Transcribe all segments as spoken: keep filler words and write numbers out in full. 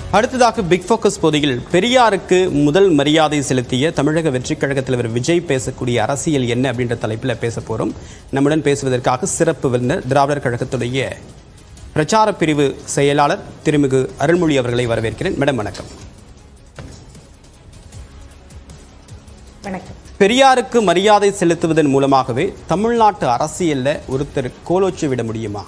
அடுத்ததாக big focus பகுதியில் பெரியாருக்கு முதல் மரியாதை செலுத்திய தமிழக வெற்றிக் கழக தலைவர் விஜய் பேசக்கூடிய அரசியல் என்ன அப்படின்ற தலைப்பில் பேச போகிறோம். நம்முடன் பேசுவதற்காக சிறப்பு விருந்தினர் திராவிடர் கழகத்துடைய பிரச்சார பிரிவு செயலாளர் திருமிகு அருள்மொழி அவர்களை வரவேற்கிறேன். மேடம் வணக்கம். வணக்கம். பெரியாருக்கு மரியாதை செலுத்துவதன் மூலமாகவே தமிழ்நாட்டு அரசியல்ல ஒருத்தர் கோலோச்சி விட முடியுமா?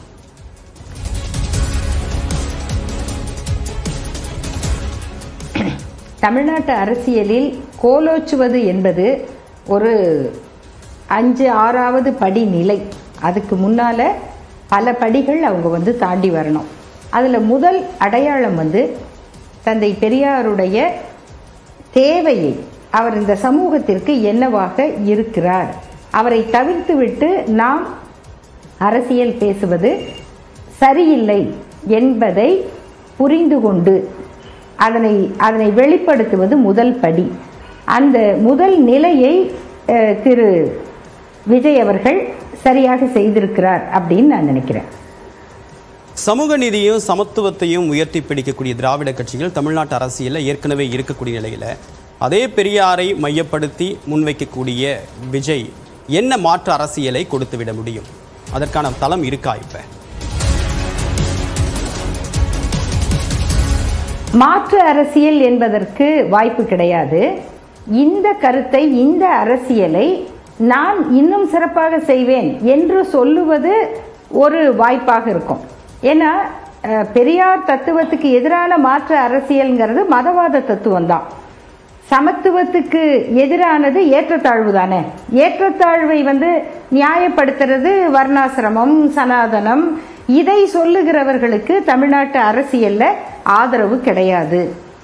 தமிழ்நாட்டு அரசியலில் கோலோச்சுவது என்பது ஒரு அஞ்சு ஆறாவது படி நிலை. அதுக்கு முன்னால பல படிகள் அவங்க வந்து தாண்டி வரணும். அதில் முதல் அடையாளம் வந்து தந்தை பெரியாருடைய தேவையை, அவர் இந்த சமூகத்திற்கு என்னவாக இருக்கிறார், அவரை தவிர்த்து விட்டு நாம் அரசியல் பேசுவது சரியில்லை என்பதை புரிந்து கொண்டு அதனை அதனை வெளிப்படுத்துவது முதல் படி. அந்த முதல் நிலையை திரு விஜய் அவர்கள் சரியாக செய்திருக்கிறார் அப்படின்னு நான் நினைக்கிறேன். சமூக நீதியும் சமத்துவத்தையும் உயர்த்தி பிடிக்கக்கூடிய திராவிட கட்சிகள் தமிழ்நாட்டு அரசியலில் ஏற்கனவே இருக்கக்கூடிய நிலையில் அதே பெரியாரை மையப்படுத்தி முன்வைக்கக்கூடிய விஜய் என்ன மாற்று அரசியலை கொடுத்து விட முடியும்? அதற்கான தளம் இருக்கா? இப்ப மாற்று அரசியல் என்பதற்கு வாய்ப்பு கிடையாது. இந்த கருத்தை, இந்த அரசியலை நான் இன்னும் சிறப்பாக செய்வேன் என்று சொல்லுவது ஒரு வாய்ப்பாக இருக்கும். ஏன்னா பெரியார் தத்துவத்துக்கு எதிரான மாற்று அரசியல்ங்கிறது மதவாத தத்துவம் தான். சமத்துவத்துக்கு எதிரானது ஏற்றத்தாழ்வு தானே. ஏற்றத்தாழ்வை வந்து நியாயப்படுத்துறது வர்ணாசிரமம், சனாதனம், இதை சொல்லுகிறவர்களுக்கு தமிழ்நாட்டு அரசியல்ல ஆதரவு கிடையாது.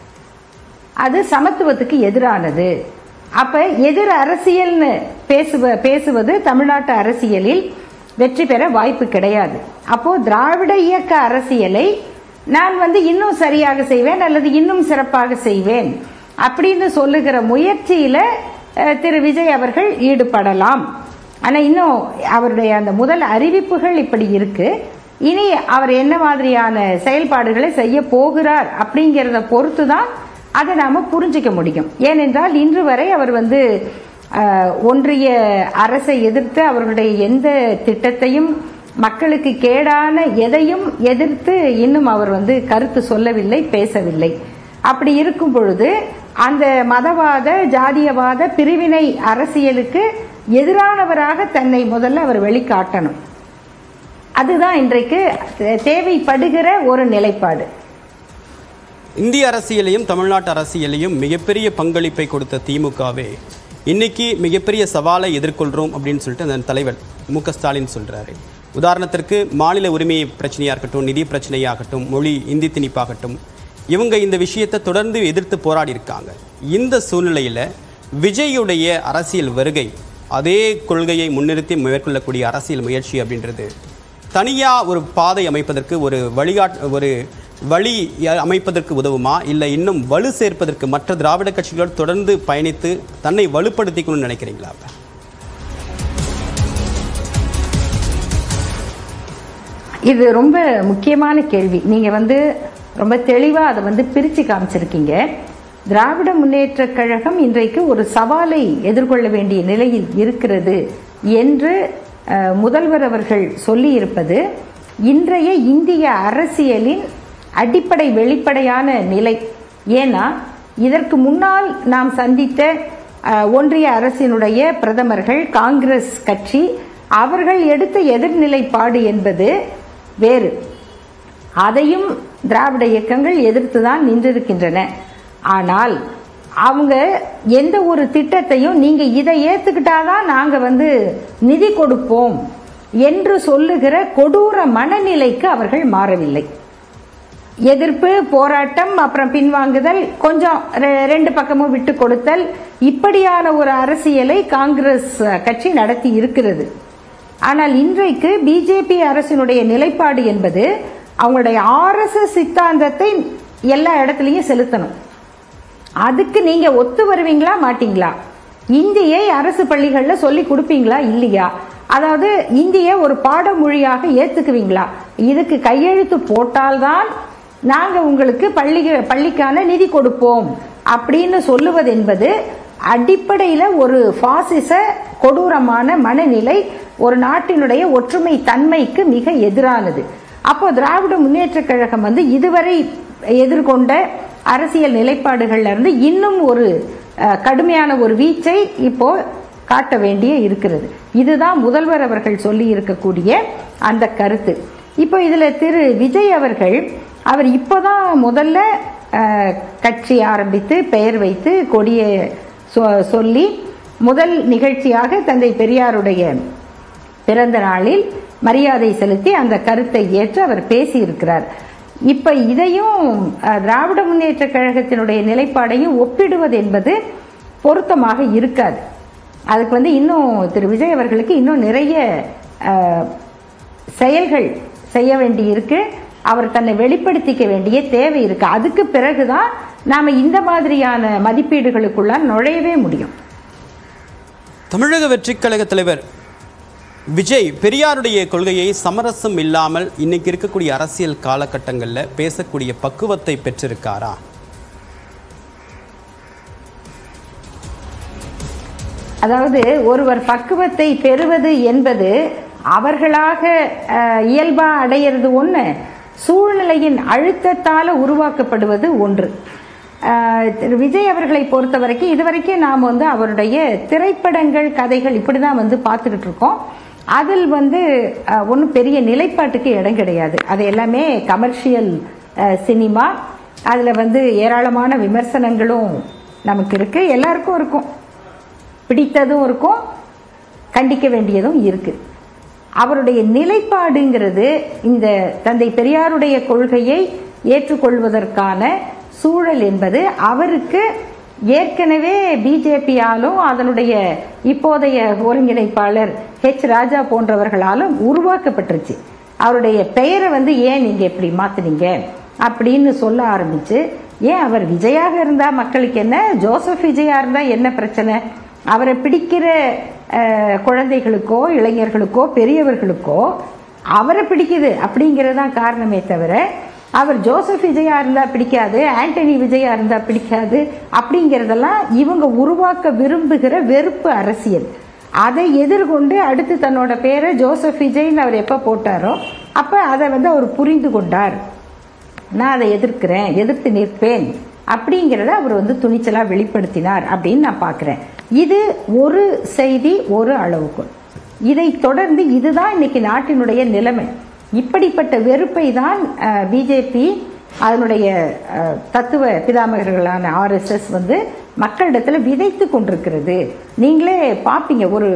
அது சமத்துவத்துக்கு எதிரானது. அப்ப எதிர் அரசியல்னு பேசுவ பேசுவது தமிழ்நாட்டு அரசியலில் வெற்றி பெற வாய்ப்பு கிடையாது. அப்போ திராவிட இயக்க அரசியலை நான் வந்து இன்னும் சரியாக செய்வேன் அல்லது இன்னும் சிறப்பாக செய்வேன் அப்படின்னு சொல்லுகிற முயற்சியில திரு விஜய் அவர்கள் ஈடுபடலாம். ஆனா இன்னும் அவருடைய அந்த முதல் அறிவிப்புகள் இப்படி இருக்கு. இனி அவர் என்ன மாதிரியான செயல்பாடுகளை செய்ய போகிறார் அப்படிங்கிறத பொறுத்து தான் அதை நாம புரிஞ்சிக்க முடியும். ஏனென்றால் இன்று வரை அவர் வந்து ஒன்றிய அரசை எதிர்த்து அவர்களுடைய எந்த திட்டத்தையும், மக்களுக்கு கேடான எதையும் எதிர்த்து இன்னும் அவர் வந்து கருத்து சொல்லவில்லை, பேசவில்லை. அப்படி இருக்கும் பொழுது அந்த மதவாத, ஜாதியவாத, பிரிவினை அரசியலுக்கு எதிரானவராக தன்னை முதல்ல அவர் வெளிக்காட்டணும். அதுதான் இன்றைக்கு தேவைப்படுகிற ஒரு நிலைப்பாடு. இந்திய அரசியலையும் தமிழ்நாட்டு அரசியலையும் மிகப்பெரிய பங்களிப்பை கொடுத்த திமுகவே இன்னைக்கு மிகப்பெரிய சவாலை எதிர்கொள்றோம் அப்படின்னு சொல்லிட்டு அந்த தலைவர் மு க ஸ்டாலின் சொல்றாரு. உதாரணத்திற்கு மாநில உரிமை பிரச்சனையா இருக்கட்டும், நிதி பிரச்சனையாகட்டும், மொழி இந்தி திணிப்பாகட்டும், இவங்க இந்த விஷயத்தை தொடர்ந்து எதிர்த்து போராடி இருக்காங்க. இந்த சூழ்நிலையில விஜயுடைய அரசியல் வருகை, அதே கொள்கையை முன்னிறுத்தி மேற்கொள்ளக்கூடிய அரசியல் முயற்சி அப்படின்றது தனியா ஒரு பாதை அமைப்பதற்கு, ஒரு வழிகாட் ஒரு வழி அமைப்பதற்கு உதவுமா, இல்லை இன்னும் வலு சேர்ப்பதற்கு மற்ற திராவிட கட்சிகளோடு தொடர்ந்து பயணித்து தன்னை வலுப்படுத்திக்கணும்னு நினைக்கிறீங்களா? இது ரொம்ப முக்கியமான கேள்வி. நீங்க வந்து ரொம்ப தெளிவா அதை வந்து பிரிச்சு காமிச்சிருக்கீங்க. திராவிட முன்னேற்ற கழகம் இன்றைக்கு ஒரு சவாலை எதிர்கொள்ள வேண்டிய நிலையில் இருக்கிறது என்று முதல்வர் அவர்கள் சொல்லி இருப்பது இன்றைய இந்திய அரசியலின் அடிப்படை வெளிப்படையான நிலை. ஏன்னா இதற்கு முன்னால் நாம் சந்தித்த ஒன்றிய அரசினுடைய பிரதமர்கள், காங்கிரஸ் கட்சி, அவர்கள் எடுத்த எதிர்நிலைப்பாடு என்பது வேறு. அதையும் திராவிட இயக்கங்கள் எதிர்த்துதான் நின்றிருக்கின்றன. ஆனால் அவங்க எந்த ஒரு திட்டத்தையும் நீங்க இதை ஏத்துக்கிட்டாதான் நாங்க வந்து நிதி கொடுப்போம் என்று சொல்லுகிற கொடூர மனநிலைக்கு அவர்கள் மாறவில்லை. எதிர்ப்பு, போராட்டம், அப்புறம் பின்வாங்குதல், கொஞ்சம் ரெண்டு பக்கமும் விட்டு கொடுத்தல், இப்படியான ஒரு அரசியலை காங்கிரஸ் கட்சி நடத்தி இருக்கிறது. ஆனால் இன்றைக்கு பிஜேபி அரசினுடைய நிலைப்பாடு என்பது அவங்களுடைய ஆர் எஸ் எஸ் சித்தாந்தத்தை எல்லா இடத்துலையும் செலுத்தணும். அதுக்கு நீங்க ஒத்து வருவீங்களா மாட்டீங்களா? இந்தியை அரசு பள்ளிகள்ல சொல்லி கொடுப்பீங்களா இல்லையா? அதாவது இந்திய ஒரு பாடமொழியாக ஏத்துக்குவீங்களா? இதுக்கு கையெழுத்து போட்டால்தான் நாங்கள் உங்களுக்கு பள்ளி பள்ளிக்கான நிதி கொடுப்போம் அப்படின்னு சொல்லுவது என்பது அடிப்படையில் ஒரு பாசிச கொடூரமான மனநிலை, ஒரு நாட்டினுடைய ஒற்றுமை தன்மைக்கு மிக எதிரானது. அப்போ திராவிட முன்னேற்ற கழகம் வந்து இதுவரை எதிர்கொண்ட அரசியல் நிலைப்பாடுகள்ல இருந்து இன்னும் ஒரு கடுமையான ஒரு வீச்சை இப்போ காட்ட வேண்டிய இருக்கிறது. இதுதான் முதல்வர் அவர்கள் சொல்லி இருக்கக்கூடிய அந்த கருத்து. இப்போ இதுல திரு விஜய் அவர்கள் அவர் இப்போதான் முதல்ல கட்சி ஆரம்பித்து பெயர் வைத்து கொடியை சொல்லி முதல் நிகழ்ச்சியாக தந்தை பெரியாருடைய பிறந்த நாளில் மரியாதை செலுத்தி அந்த கருத்தை ஏற்று அவர் பேசியிருக்கிறார். இப்ப இதையும் திராவிட முன்னேற்ற கழகத்தினுடைய நிலைப்பாடையும் ஒப்பிடுவது என்பது பொருத்தமாக இருக்காது. அதுக்கு வந்து இன்னும் திரு விஜய் அவர்களுக்கு இன்னும் நிறைய செயல்கள் செய்ய வேண்டி இருக்கு. அவர் தன்னை வெளிப்படுத்திக்க வேண்டிய தேவை இருக்கு. அதுக்கு பிறகுதான் நாம இந்த மாதிரியான மதிப்பீடுகளுக்குள்ள நுழையவே முடியும். தமிழக வெற்றிக் கழக தலைவர் விஜய் பெரியாருடைய கொள்கையை சமரசம் இல்லாமல் இன்னைக்கு இருக்கக்கூடிய அரசியல் காலகட்டங்களில் பேசக்கூடிய பக்குவத்தை பெற்றிருக்காரா? அதாவது ஒருவர் பக்குவத்தை பெறுவது என்பது அவர்களாக இயல்பா அடையிறது ஒன்று, சூழ்நிலையின் அழுத்தத்தால் உருவாக்கப்படுவது ஒன்று. விஜய் அவர்களை பொறுத்த வரைக்கும் இதுவரைக்கும் நாம் வந்து அவருடைய திரைப்படங்கள் கதைகள் இப்படி தான் வந்து பார்த்துக்கிட்டு இருக்கோம். அதில் வந்து ஒன்றும் பெரிய நிலைப்பாட்டுக்கு இடம் கிடையாது. அது எல்லாமே கமர்ஷியல் சினிமா. அதில் வந்து ஏராளமான விமர்சனங்களும் நமக்கு இருக்கு, எல்லாருக்கும் இருக்கும், பிடித்ததும் இருக்கும், கண்டிக்க வேண்டியதும் இருக்கு. அவருடைய நிலைப்பாடுங்கிறது இந்த தந்தை பெரியாருடைய கொள்கையை ஏற்றுக்கொள்வதற்கான சூழல் என்பது அவருக்கு ஏற்கனவே பிஜேபியாலும் அதனுடைய இப்போதைய ஒருங்கிணைப்பாளர் ஹெச் ராஜா போன்றவர்களாலும் உருவாக்கப்பட்டுருச்சு. அவருடைய பெயரை வந்து ஏன் நீங்க இப்படி மாத்தினீங்க அப்படின்னு சொல்ல ஆரம்பிச்சு, ஏன் அவர் விஜயாக இருந்தா மக்களுக்கு என்ன, ஜோசப் விஜயா இருந்தா என்ன பிரச்சனை, அவரை பிடிக்கிற குழந்தைகளுக்கோ இளைஞர்களுக்கோ பெரியவர்களுக்கோ அவரை பிடிக்குது அப்படிங்கறதுதான் காரணமே தவிர அவர் ஜோசப் விஜயா இருந்தா பிடிக்காது, ஆண்டனி விஜயா இருந்தா பிடிக்காது அப்படிங்கறதெல்லாம் இவங்க உருவாக்க விரும்புகிற வெறுப்பு அரசியல். அதை எதிர்கொண்டு அடுத்து தன்னோட பேரை ஜோசப் விஜய்ன்னு அவர் எப்ப போட்டாரோ அப்ப அதை வந்து அவர் புரிந்து கொண்டார். நான் அதை எதிர்க்கிறேன், எதிர்த்து நிற்பேன் அப்படிங்கிறத அவர் வந்து துணிச்சலா வெளிப்படுத்தினார் அப்படின்னு நான் பார்க்கிறேன். இது ஒரு செய்தி, ஒரு அளவுக்குள். இதை தொடர்ந்து இதுதான் இன்னைக்கு நாட்டினுடைய நிலைமை. இப்படிப்பட்ட வெறுப்பை தான் பிஜேபி அதனுடைய தத்துவ பிதாமகர்களான ஆர்எஸ்எஸ் வந்து மக்களிடத்துல விதைத்து கொண்டிருக்கிறது. நீங்களே பார்ப்பீங்க, ஒரு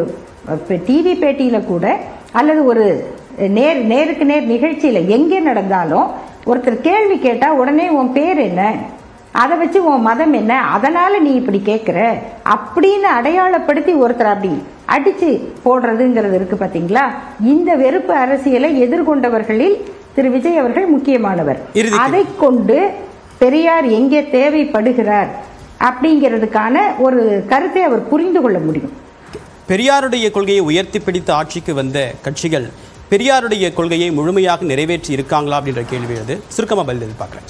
டிவி பேட்டியில கூட அல்லது ஒரு நேர் நேருக்கு நேர் நிகழ்ச்சியில எங்கே நடந்தாலும் ஒருத்தர் கேள்வி கேட்டா உடனே உன் பேர் என்ன, அதை வச்சு உன் மதம் என்ன, அதனால நீ இப்படி கேட்கிற அப்படின்னு அடையாளப்படுத்தி ஒருத்தர் அப்படி அடிச்சு போடுறதுங்கிறது இருக்கு பாத்தீங்களா. இந்த வெறுப்பு அரசியலை எதிர்கொண்டவர்களில் திரு விஜய் அவர்கள் முக்கியமானவர். அதை கொண்டு பெரியார் எங்கே தேவைப்படுகிறார் அப்படிங்கிறதுக்கான ஒரு கருத்தை அவர் புரிந்து கொள்ள முடியும். பெரியாருடைய கொள்கையை உயர்த்தி பிடித்து ஆட்சிக்கு வந்த கட்சிகள் பெரியாருடைய கொள்கையை முழுமையாக நிறைவேற்றி இருக்காங்களா அப்படின்ற கேள்வி எழுது. சுருக்கமா பதில் எதிர்பார்க்கிறேன்.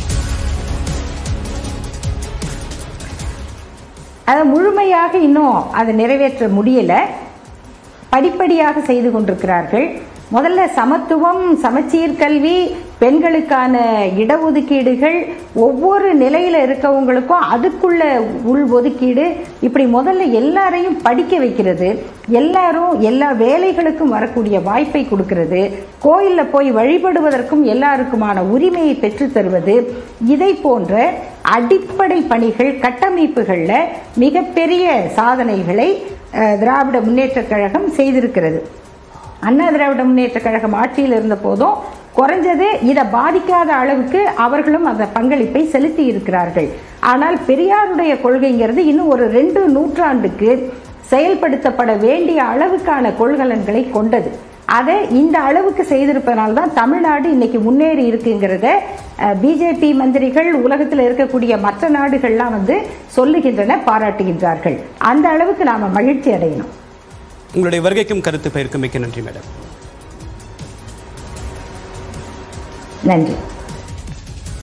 அதை முழுமையாக இன்னும் அதை நிறைவேற்ற முடியல, படிப்படியாக செய்து கொண்டிருக்கிறார்கள். முதல்ல சமத்துவம், சமச்சீர் கல்வி, பெண்களுக்கான இடஒதுக்கீடுகள், ஒவ்வொரு நிலையில இருக்கவங்களுக்கும் அதுக்குள்ள உள் ஒதுக்கீடு, இப்படி முதல்ல எல்லாரையும் படிக்க வைக்கிறது, எல்லாரும் எல்லா வேலைகளுக்கும் வரக்கூடிய வாய்ப்பை கொடுக்கிறது, கோயில்ல போய் வழிபடுவதற்கும் எல்லாருக்குமான உரிமையை பெற்று தருவது, இதை போன்ற அடிப்படை பணிகள் கட்டமைப்புகள்ல மிகப்பெரிய சாதனைகளை திராவிட முன்னேற்ற கழகம் செய்திருக்கிறது. அண்ணா திராவிட முன்னேற்ற கழகம் ஆட்சியில் இருந்த போதும் குறைஞ்சது இதை பாதிக்காத அளவுக்கு அவர்களும் அந்த பங்களிப்பை செலுத்தி இருக்கிறார்கள். ஆனால் பெரியாருடைய கொள்கைங்கிறது இன்னும் ஒரு ரெண்டு நூற்றாண்டுக்கு செயல்படுத்தப்பட வேண்டிய அளவுக்கான கொள்கலன்களை கொண்டது. அதை இந்த அளவுக்கு செய்திருப்பதனால்தான் தமிழ்நாடு இன்னைக்கு முன்னேறி இருக்குங்கிறத பிஜேபி மந்திரிகள், உலகத்தில் இருக்கக்கூடிய மற்ற நாடுகள்லாம் வந்து சொல்லுகின்றன, பாராட்டுகின்றார்கள். அந்த அளவுக்கு நாம மகிழ்ச்சி அடையணும். உங்களுடைய வருகைக்கும் கருத்து பயிர்க்கும் மிக்க நன்றி மேடம். நன்றி.